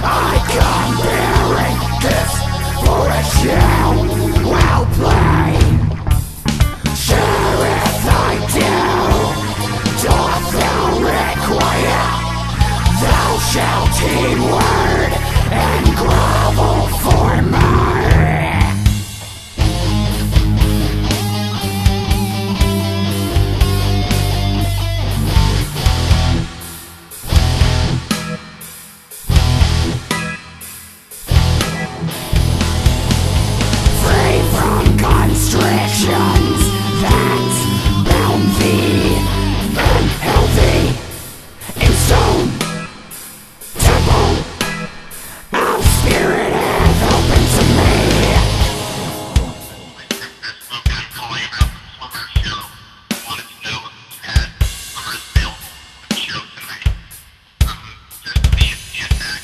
I come bearing this for a show. Well played. Sheriff, I do. Doth thou require? Thou shalt heed word and grovel for mine. Constrictions that bound thee and held thee in stone. Temple of spirit hath opened to me. Calling about the summer show. Wanted to know if you had summer sale show tonight. Just being the attack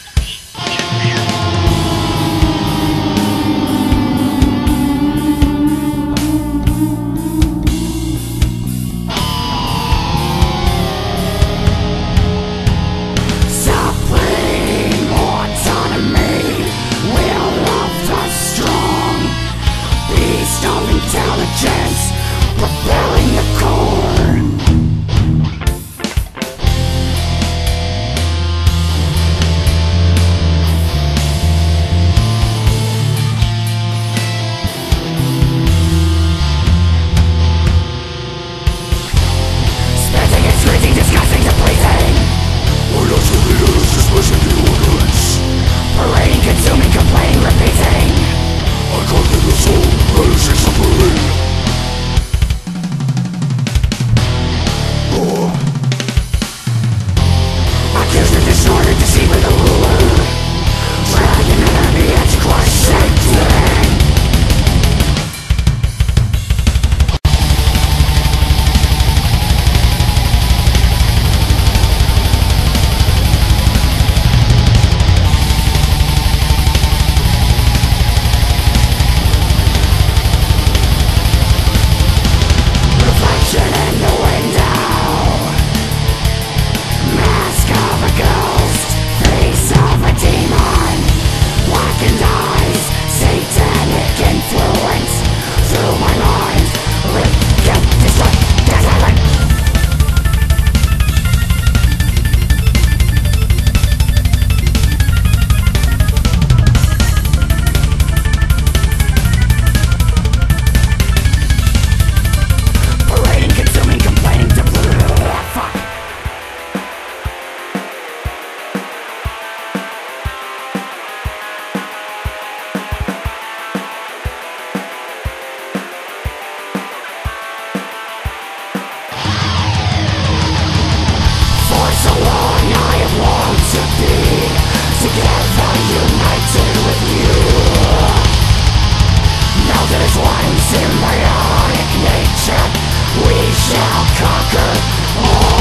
of intelligence, repelling the Korn. Spitting and screeching, disgusting, depleting. Why not the leaders dismissing the ordinance? Parading, consuming, complaining, repeating. I can't think of soul, let us see suffering. Accused of disorder, deceiving the ruler. Dragging an enemy, antichrist, Satan. In the window, mask of a ghost, face of a demon, blackened eyes, satanic influence through my lines, kill, destroy, desolate. Consuming, complaining, fuck. For so long I have longed to be together, united with you. Melted as one symbiotic nature, we shall conquer all.